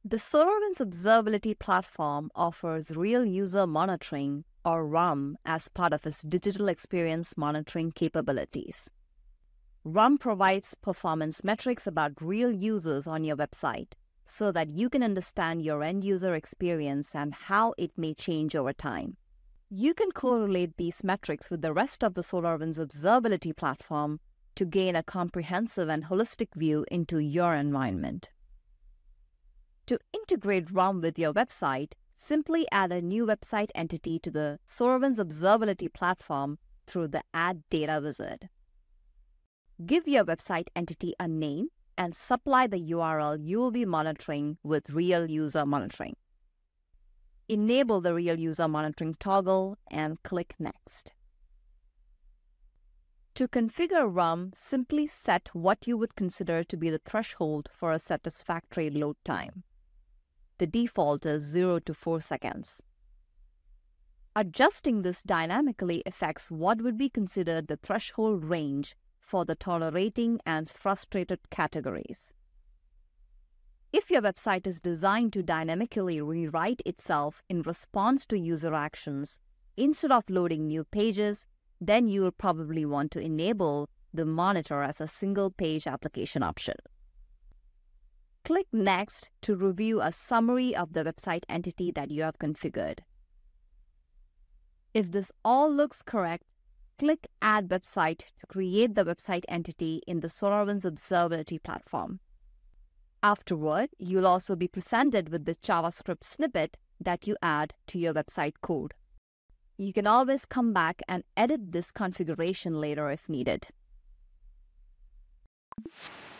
The SolarWinds Observability platform offers Real User Monitoring, or RUM, as part of its digital experience monitoring capabilities. RUM provides performance metrics about real users on your website so that you can understand your end-user experience and how it may change over time. You can correlate these metrics with the rest of the SolarWinds Observability platform to gain a comprehensive and holistic view into your environment. To integrate RUM with your website, simply add a new website entity to the SolarWinds Observability platform through the Add Data wizard. Give your website entity a name and supply the URL you will be monitoring with Real User Monitoring. Enable the Real User Monitoring toggle and click Next. To configure RUM, simply set what you would consider to be the threshold for a satisfactory load time. The default is 0 to 4 seconds. Adjusting this dynamically affects what would be considered the threshold range for the tolerating and frustrated categories. If your website is designed to dynamically rewrite itself in response to user actions instead of loading new pages, then you will probably want to enable the monitor as a single-page application option. Click Next to review a summary of the website entity that you have configured. If this all looks correct, click Add Website to create the website entity in the SolarWinds Observability platform. Afterward, you'll also be presented with the JavaScript snippet that you add to your website code. You can always come back and edit this configuration later if needed.